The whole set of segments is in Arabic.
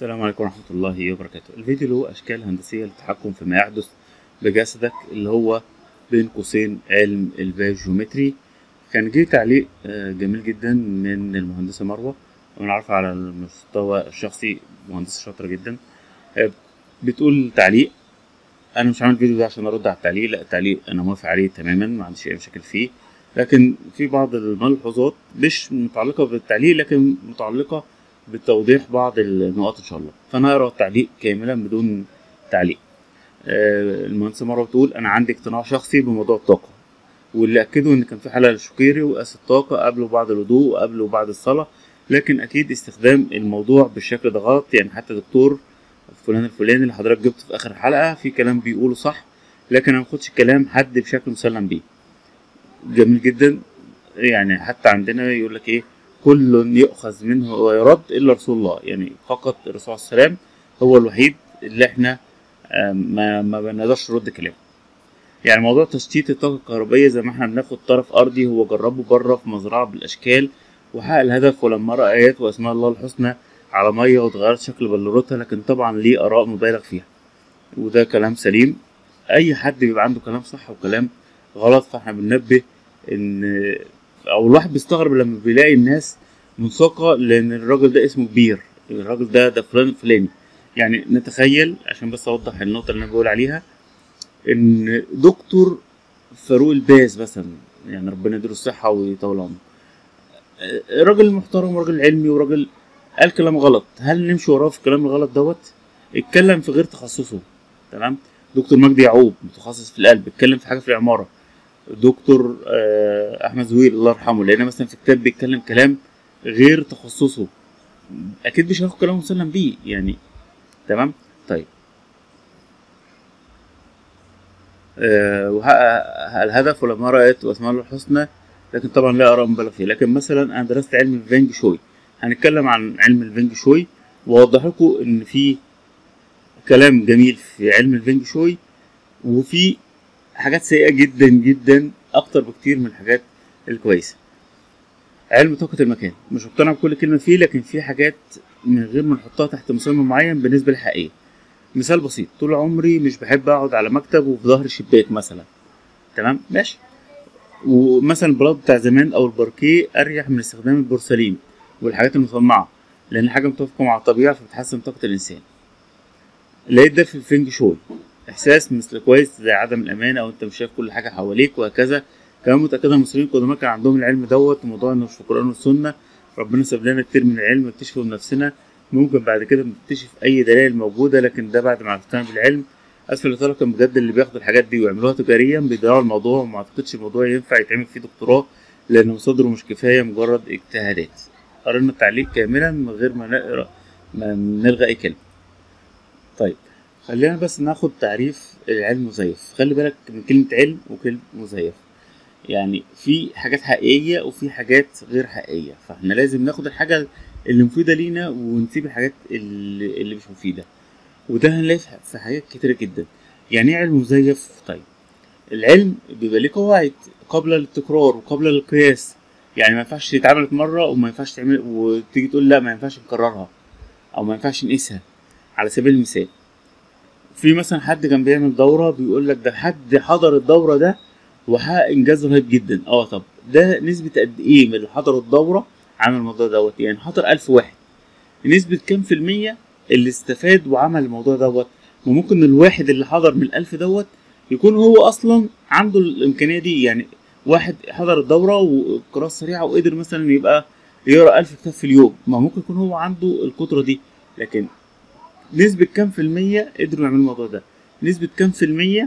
السلام عليكم ورحمة الله وبركاته. الفيديو اللي هو أشكال هندسية للتحكم فيما يحدث بجسدك، اللي هو بين قوسين علم البايوجيومتري. كان جه تعليق جميل جدا من المهندسة مروة، وأنا عارفة على المستوى الشخصي مهندسة شاطرة جدا. بتقول تعليق: أنا مش عامل الفيديو ده عشان أرد على التعليق، لا، التعليق أنا موافق عليه تماما، ما عنديش أي مشاكل فيه، لكن في بعض الملحوظات مش متعلقة بالتعليق لكن متعلقة بتوضيح بعض النقاط إن شاء الله. فأنا هقرا التعليق كاملا بدون تعليق. المهندسة مرة بتقول: أنا عندي اقتناع شخصي بموضوع الطاقة، واللي أكدوا إن كان في حالة للشقيري وقاس الطاقة قبل وبعد الوضوء وقبل وبعد الصلاة، لكن أكيد استخدام الموضوع بالشكل ده غلط. يعني حتى دكتور فلان الفلاني اللي حضرتك جبته في آخر الحلقة في كلام بيقوله صح، لكن أنا ماخدش كلام حد بشكل مسلم بيه. جميل جدا. يعني حتى عندنا يقول لك إيه: كل يؤخذ منه ويرد إلا رسول الله. يعني فقط الرسول عليه السلام هو الوحيد اللي احنا ما بنقدرش نرد كلامه. يعني موضوع تشتيت الطاقة الكهربائية زي ما احنا بناخد طرف أرضي، هو جربه بره في مزرعة بالأشكال وحقق الهدف، ولما رأى آيات وأسماء الله الحسنى على مية واتغيرت شكل بلورتها، لكن طبعا ليه آراء مبالغ فيها، وده كلام سليم. أي حد بيبقى عنده كلام صح وكلام غلط، فاحنا بننبه إن او الواحد بيستغرب لما بيلاقي الناس منساقة لان الراجل ده اسمه كبير، الراجل ده فلان الفلاني. يعني نتخيل، عشان بس اوضح النقطة اللي انا بقول عليها، ان دكتور فاروق الباز مثلا، يعني ربنا يديله الصحة ويطول عمره، راجل محترم وراجل علمي وراجل قال كلام غلط، هل نمشي وراه في الكلام الغلط دوت؟ اتكلم في غير تخصصه. تمام. دكتور مجدي يعقوب متخصص في القلب، اتكلم في حاجة في العمارة. دكتور احمد زويل الله يرحمه، لقينا مثلا في كتاب بيتكلم كلام غير تخصصه، اكيد مش هاخد كلام مسلم بيه يعني. تمام. طيب، وحقق الهدف ولما رأيت واسماء الله الحسنى، لكن طبعا لا اراء مبالغ فيه. لكن مثلا انا درست علم الفينج شوي، هنتكلم عن علم الفينج شوي واوضح لكم ان في كلام جميل في علم الفينج شوي، وفي حاجات سيئة جدا جدا اكتر بكتير من الحاجات الكويسة. علم طاقة المكان مش مقتنع بكل كلمة فيه، لكن في حاجات من غير ما نحطها تحت مسمى معين بالنسبة للحقيقة. مثال بسيط: طول عمري مش بحب اقعد على مكتب وفي ظهر الشباك مثلا. تمام، ماشي. ومثلا البلاط بتاع زمان او الباركيه اريح من استخدام البورسلين والحاجات المصنعة، لان حاجة متوافقة مع الطبيعة فبتحسن طاقة الانسان. لقيت ده في الفينج شوي، احساس مثل كويس زي عدم الامان او انت مش شايف كل حاجة حواليك وهكذا. كمان متأكدة المصريين القدماء كان عندهم العلم دوت، وموضوع انه مش في القرآن والسنة. ربنا ساب لنا كتير من العلم نكتشفه بنفسنا، ممكن بعد كده نكتشف أي دلائل موجودة، لكن ده بعد ما عرفنا بالعلم. أسفل الإطار كان بجد اللي بياخدوا الحاجات دي ويعملوها تجاريا بيضيعوا الموضوع، وما أعتقدش الموضوع ينفع يتعمل فيه دكتوراه، لأن مصادره مش كفاية، مجرد اجتهادات. قرينا التعليق كاملا من غير ما نقرأ ما نلغي أي كلمة. طيب، خلينا بس ناخد تعريف العلم مزيف. خلي بالك من كلمة علم وكلمة مزيف، يعني في حاجات حقيقية وفي حاجات غير حقيقية، فاحنا لازم ناخد الحاجة اللي مفيدة لينا ونسيب الحاجات اللي مش مفيدة، وده هنلاقي في حاجات كتيرة جدا. يعني ايه علم مزيف؟ طيب، العلم بيبقى ليه قواعد قابلة للتكرار وقابلة للقياس. يعني ما ينفعش يتعملت مرة وما ينفعش تعمل وتيجي تقول لا ما ينفعش نكررها او ما ينفعش نقيسها. على سبيل المثال، في مثلا حد كان بيعمل دورة بيقول لك ده حد حضر الدورة ده وحقق انجاز رهيب جدا. طب ده نسبة قد ايه من اللي حضروا الدورة عمل الموضوع دوت؟ يعني حضر 1000 واحد، نسبة كام في المية اللي استفاد وعمل الموضوع دوت؟ وممكن الواحد اللي حضر من ال1000 دوت يكون هو اصلا عنده الامكانية دي. يعني واحد حضر الدورة وقراءة سريعة وقدر مثلا يبقى يقرا 1000 كتاب في اليوم، ما ممكن يكون هو عنده القدرة دي، لكن نسبة كام في المية قدروا يعملوا الموضوع ده؟ نسبة كام في المية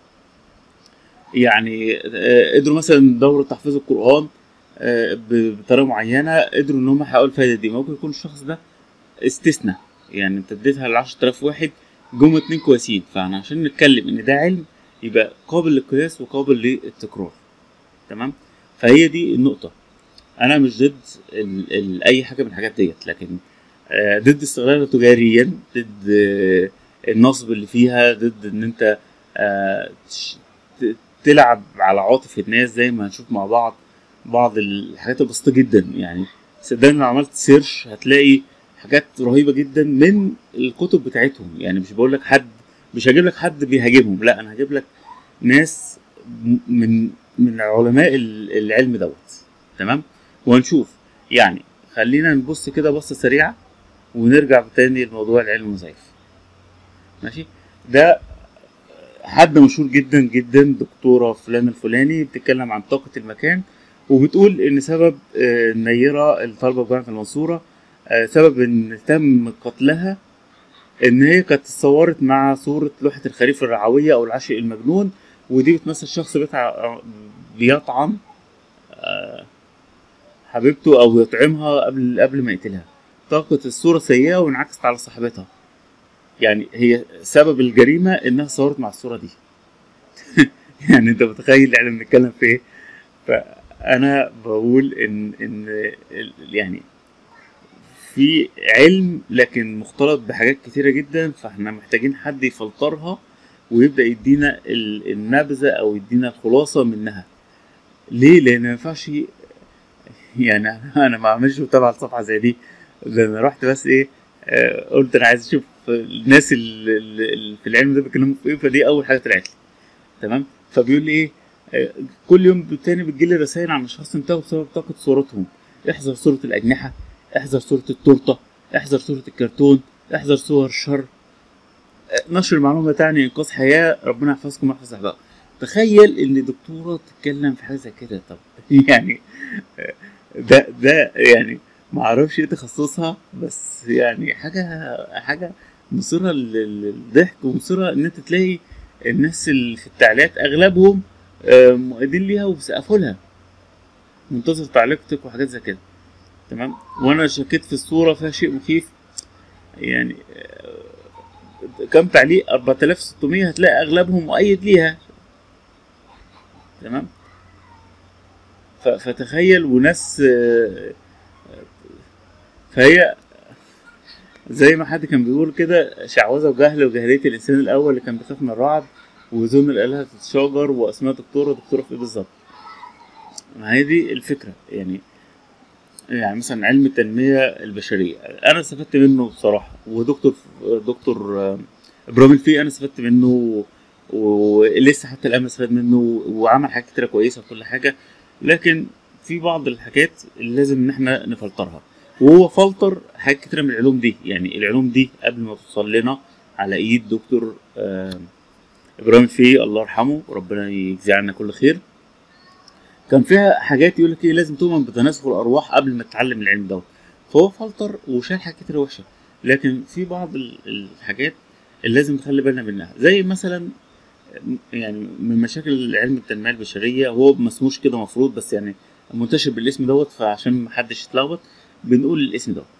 يعني قدروا مثلا دورة تحفيظ القرآن بطريقة معينة قدروا إن هم يحققوا الفايدة دي؟ ممكن يكون الشخص ده استثناء. يعني أنت اديتها ل10,000 واحد جم 2 كويسين، فاحنا عشان نتكلم إن ده علم يبقى قابل للقياس وقابل للتكرار. تمام؟ فهي دي النقطة. أنا مش ضد أي حاجة من الحاجات ديت، لكن ضد استغلالها تجاريا، ضد النصب اللي فيها، ضد ان انت تلعب على عاطف الناس زي ما هنشوف مع بعض الحاجات البسيطة جدا. يعني صدقني لو عملت سيرش هتلاقي حاجات رهيبه جدا من الكتب بتاعتهم. يعني مش بقول لك حد، مش هجيب لك حد بيهاجمهم، لا انا هجيب لك ناس من علماء العلم دوت. تمام. وهنشوف يعني. خلينا نبص كده بصه سريعه ونرجع تاني لموضوع العلم المزيف. ماشي. ده حد مشهور جدا جدا، دكتورة فلان الفلاني، بتتكلم عن طاقة المكان، وبتقول إن سبب النيرة الطالبة بجامعة المنصورة، سبب إن تم قتلها إن هي كانت اتصورت مع صورة لوحة الخريف الرعوية أو العاشق المجنون، ودي بتمثل شخص بيطعن حبيبته أو يطعمها قبل ما يقتلها. طاقة الصورة سيئة وانعكست على صاحبتها. يعني هي سبب الجريمة إنها صورت مع الصورة دي. يعني أنت متخيل إحنا بنتكلم في إيه؟ فأنا بقول إن يعني في علم لكن مختلط بحاجات كتيرة جدا، فاحنا محتاجين حد يفلترها ويبدأ يدينا النبذة أو يدينا الخلاصة منها. ليه؟ لأن ما ينفعش يعني أنا ما أعملش متابعة لصفحة زي دي. ده أنا رحت بس إيه، قلت أنا عايز أشوف الناس اللي في العلم ده بيتكلموا في إيه، فدي أول حاجة طلعت لي. تمام. فبيقول لي إيه، كل يوم تاني بتجيلي رسائل عن أشخاص انتهوا بسبب طاقة صورتهم. احذر صورة الأجنحة، احذر صورة التورتة، احذر صورة الكرتون، احذر صور الشر. نشر المعلومة تعني إنقاذ حياة، ربنا يحفظكم ويحفظ أحبابكم. تخيل إن دكتورة تتكلم في حاجة زي كده. طب يعني ده يعني معرفش إيه تخصصها، بس يعني حاجة مثيرة للضحك، ومثيرة إن أنت تلاقي الناس اللي في التعليقات أغلبهم مؤيدين ليها وبيسقفوا لها، منتظر تعليقتك وحاجات زي كده. تمام. وانا شكيت في الصوره فيها شيء مخيف. يعني كم تعليق 4600 هتلاقي اغلبهم مؤيد ليها. تمام. فتخيل وناس فهي زي ما حد كان بيقول كده، شعوذه وجهل وجاهليه الانسان الاول اللي كان بيخاف من الرعد وظن الالهه تتشاجر واسماء دكتوره في ايه بالظبط. ما هي دي الفكره يعني. يعني مثلا علم التنمية البشرية أنا استفدت منه بصراحة، دكتور إبراهيم الفقي أنا استفدت منه، ولسه حتى الآن بستفاد منه، وعمل حاجات كتيرة كويسة وكل حاجة. لكن في بعض الحاجات اللي لازم إن إحنا نفلترها، وهو فلتر حاجات كتيرة من العلوم دي. يعني العلوم دي قبل ما توصل لنا على إيد دكتور إبراهيم الفقي الله يرحمه وربنا يجزيه عنا كل خير، كان فيها حاجات يقول لك ايه لازم تؤمن بتناسخ الارواح قبل ما تتعلم العلم دوت. فهو فلتر وشال حاجات كتير وحشه. لكن في بعض الحاجات اللي لازم نخلي بالنا منها، زي مثلا يعني من مشاكل علم التنميه البشريه، هو ما اسموش كده مفروض، بس يعني منتشر بالاسم دوت، فعشان ما حدش يتلخبط بنقول الاسم دوت،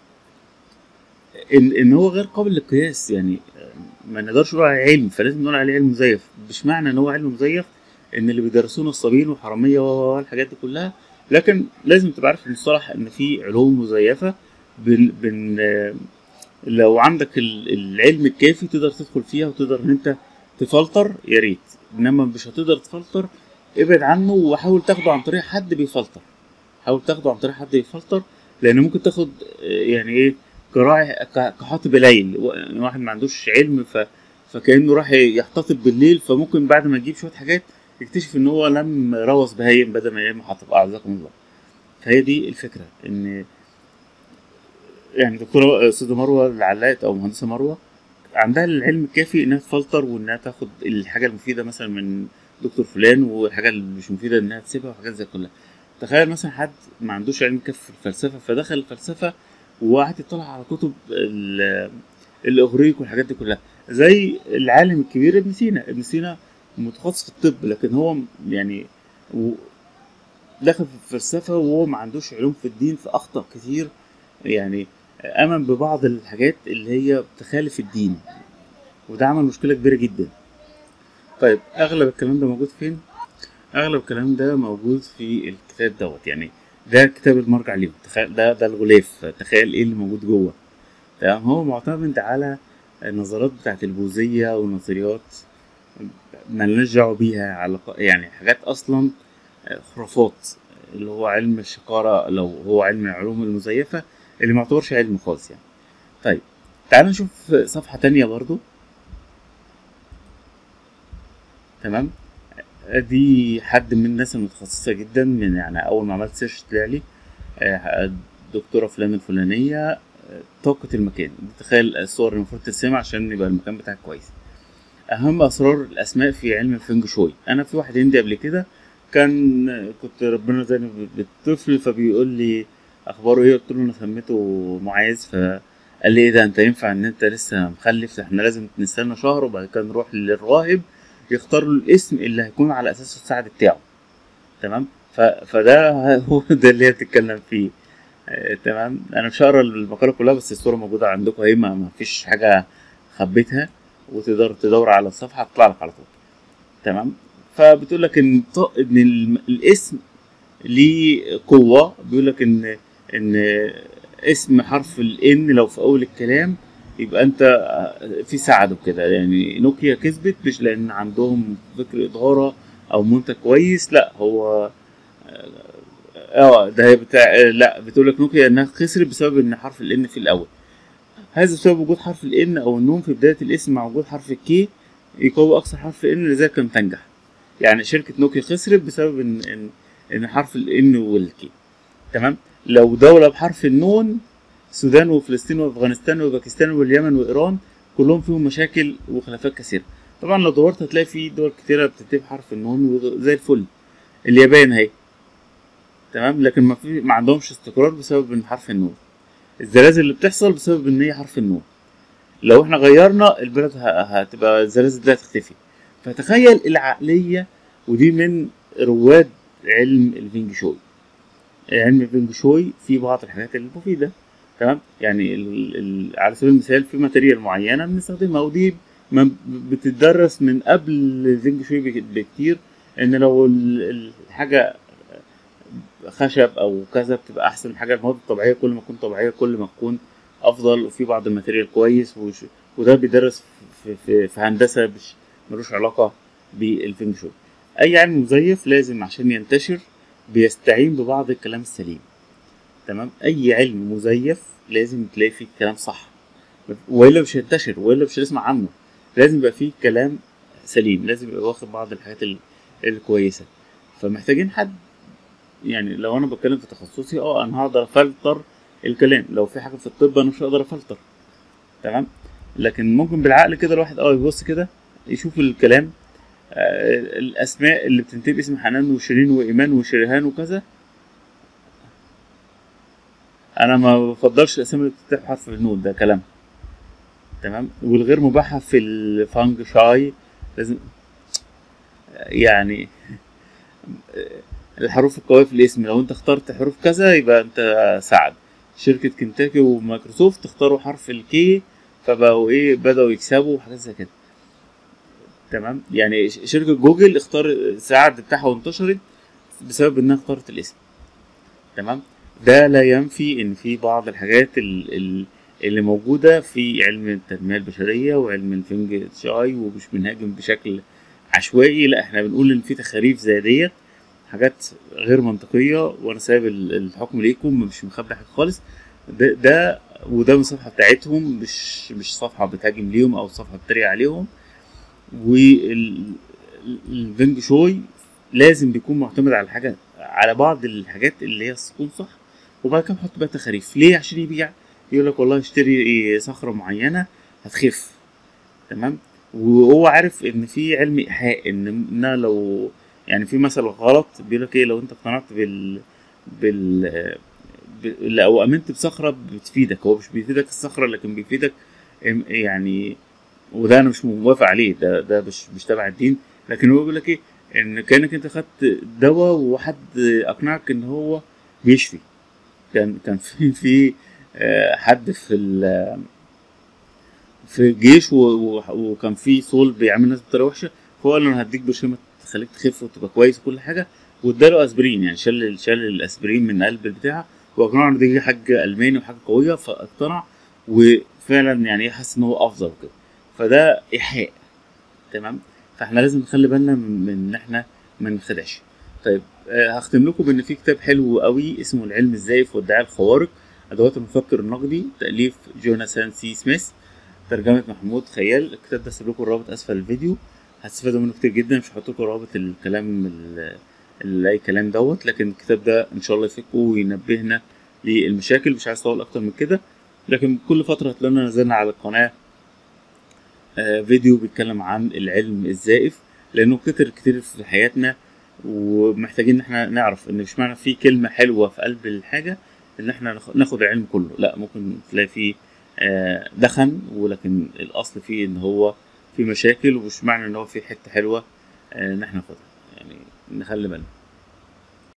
ان هو غير قابل للقياس. يعني ما نقدرش نقول عليه علم، فلازم نقول عليه علم مزيف. مش معنى ان هو علم مزيف ان اللي بيدرسوه نصابين وحراميه والحاجات دي كلها. لكن لازم تبقى عارف المصطلح ان في علوم مزيفه. بن بن لو عندك العلم الكافي تقدر تدخل فيها وتقدر ان انت تفلتر، يا ريت. انما مش هتقدر تفلتر، ابعد عنه وحاول تاخده عن طريق حد بيفلتر. حاول تاخده عن طريق حد بيفلتر، لان ممكن تاخد يعني ايه كراعي كحاطب ليل، واحد ما عندوش علم فكانه راح يحتطب بالليل، فممكن بعد ما يجيب شويه حاجات يكتشف ان هو لم روث بهايم بدل ما يلم حاطب، اعزكم الله. فهي دي الفكره، ان يعني دكتوره استاذه مروه العلاء او مهندسه مروه عندها العلم الكافي انها تفلتر وانها تاخد الحاجه المفيده مثلا من دكتور فلان، والحاجه اللي مش مفيده انها تسيبها، وحاجات زي كلها. تخيل مثلا حد ما عندوش علم كافي في الفلسفه فدخل الفلسفه وقعد يطلع على كتب الاغريق والحاجات دي كلها، زي العالم الكبير ابن سينا. ابن سينا متخصص في الطب، لكن هو يعني دخل في الفلسفه وهو ما عندوش علوم في الدين، فاخطا كتير. يعني امن ببعض الحاجات اللي هي بتخالف الدين، وده عمل مشكله كبيره جدا. طيب اغلب الكلام ده موجود فين؟ اغلب الكلام ده موجود في الكتاب دوت. يعني ده كتاب المرجع ليهم. تخيل ده الغلاف، تخيل ايه اللي موجود جوه. تمام. هو معتمد على النظريات بتاعت البوذية ونظريات ملناش دعوة بيها، على يعني حاجات اصلا خرافات، اللي هو علم الشقارة، لو هو علم العلوم المزيفة اللي معتبرش علم خالص يعني. طيب تعالوا نشوف صفحة تانية برضو. تمام. دي حد من الناس المتخصصة جدا، من يعني أول ما عملت سيرش طلع لي الدكتورة فلان الفلانية، طاقة المكان. تخيل الصور اللي المفروض ترسمها عشان يبقى المكان بتاعك كويس. أهم أسرار الأسماء في علم الفنج شوي. أنا في واحد هندي قبل كده كنت ربنا زاني بالطفل، فبيقول لي أخباره إيه، قلت له أنا سميته معاذ، فقال لي إيه ده، أنت ينفع إن أنت لسه مخلف؟ إحنا لازم نستنى شهر وبعد كده نروح للراهب يختار له الاسم اللي هيكون على أساسه السعد بتاعه. تمام. فده هو ده اللي هي بتتكلم فيه. تمام. انا مش هقرا المقاله كلها، بس الصوره موجوده عندكم اهي، ما فيش حاجه خبيتها، وتقدر تدور على الصفحه تطلع لك على طول. تمام. فبتقول لك ان الاسم ليه قوه. بيقول لك ان اسم حرف الان لو في اول الكلام يبقى انت في سعد وكده. يعني نوكيا كسبت مش لان عندهم فكر اداره او منتج كويس، لا هو ده هي بتاع، لا بتقول لك نوكيا انها خسرت بسبب ان حرف الان في الاول. هذا بسبب وجود حرف الان او النون في بدايه الاسم مع وجود حرف الكي يقوي اكثر حرف الان، لذلك لم تنجح. يعني شركه نوكيا خسرت بسبب ان حرف الان والكي. تمام. لو دوله بحرف النون، السودان وفلسطين وافغانستان وباكستان واليمن وايران كلهم فيهم مشاكل وخلافات كثيره. طبعا لو دورت هتلاقي في دول كتيره بتكتب حرف النون زي الفل. اليابان اهي. تمام. لكن ما عندهمش استقرار بسبب ان حرف النون. الزلازل اللي بتحصل بسبب ان هي حرف النون. لو احنا غيرنا البلد هتبقى الزلازل دي هتختفي. فتخيل العقلية. ودي من رواد علم الفينج شوي. علم الفينج شوي في بعض الحاجات المفيدة. تمام. يعني على سبيل المثال في ماتيريال معينة بنستخدمها، ودي بتدرس من قبل الفينج شوي بكتير، ان لو الحاجة خشب او كذا بتبقى احسن من حاجه. المواد الطبيعيه كل ما تكون طبيعيه كل ما تكون افضل، وفي بعض الماتيريال كويس وده بيدرس في هندسه مش ملوش علاقه بالفينج شوي. اي علم مزيف لازم عشان ينتشر بيستعين ببعض الكلام السليم. تمام. اي علم مزيف لازم تلاقي فيه كلام صح، والا مش هينتشر، والا مش هنسمع عنه. لازم يبقى فيه كلام سليم، لازم يبقى واخد بعض الحاجات الكويسه. فمحتاجين حد، يعني لو انا بتكلم في تخصصي انا هقدر افلتر الكلام. لو في حاجه في الطب انا مش هقدر افلتر. تمام. لكن ممكن بالعقل كده الواحد يبص كده يشوف الكلام. الاسماء اللي بتنتهي باسم حنان وشيرين وايمان وشريهان وكذا، انا ما بفضلش الاسامي اللي بتنتهي بحرف النون، ده كلام. تمام. والغير مباحه في الفانج شاي لازم، يعني الحروف القوية في الاسم لو انت اخترت حروف كذا يبقى انت سعد. شركة كنتاكي ومايكروسوفت اختاروا حرف الكي فبقوا بدأوا يكسبوا وحاجات زي كده. تمام. يعني شركة جوجل اختار سعد بتاعها وانتشرت بسبب انها اختارت الاسم. تمام. ده لا ينفي ان في بعض الحاجات اللي موجودة في علم التنمية البشرية وعلم الفنج شاي، ومش بنهاجم بشكل عشوائي، لا احنا بنقول ان في تخاريف زي ديت، حاجات غير منطقية، وانا سايب الحكم ليكم، مش مخبي حاجة خالص. وده من الصفحة بتاعتهم، مش صفحة بتهاجم ليهم او صفحة بتريق عليهم. والفينج شوي لازم بيكون معتمد على بعض الحاجات اللي هي تكون صح، وبعد كده نحط بقى تخاريف ليه عشان يبيع. يقول لك والله اشتري صخرة معينة هتخف. تمام. وهو عارف ان في علم ايحاء ان لو يعني في مثل غلط بيقول لك لو انت اقتنعت بال لو امنت بصخره بتفيدك، هو مش بيفيدك الصخره لكن بيفيدك يعني. وده انا مش موافق عليه، ده مش تبع الدين. لكن هو بيقول لك ان كانك انت خدت دواء وحد اقنعك ان هو بيشفي. كان في حد في الجيش وكان في صول بيعمل ناس بطريقه وحشه، فهو قال له انا هديك برشامه تخليك تخف وتبقى كويس وكل حاجه، واداله اسبرين. يعني شال الاسبرين من قلب البتاع، واقنعه ان دي حاجه الماني وحاجه قويه، فاقتنع وفعلا يعني حس ان هو افضل وكده. فده ايحاء. تمام. فاحنا لازم نخلي بالنا من ان احنا ما نخدعش. طيب هختم لكم بان في كتاب حلو قوي اسمه العلم الزائف وادعاء الخوارق. ادوات المفكر النقدي تاليف جوناثان سي سميث، ترجمة محمود خيال. الكتاب ده سيب لكم الرابط اسفل الفيديو، هتستفادوا منه كتير جدا. مش هحط لكم رابط الكلام اي كلام دوت، لكن الكتاب ده ان شاء الله يفيدكم وينبهنا للمشاكل. مش عايز اطول اكتر من كده، لكن كل فترة هتلاقينا نزلنا على القناة فيديو بيتكلم عن العلم الزائف، لانه كتر كتير في حياتنا، ومحتاجين ان احنا نعرف ان مش معنى في كلمة حلوة في قلب الحاجة ان احنا ناخد العلم كله. لا، ممكن تلاقي فيه دخن، ولكن الاصل فيه ان هو في مشاكل، ومش معنى ان هو في حتة حلوة ان احنا ناخدها. يعني نخلي بالنا.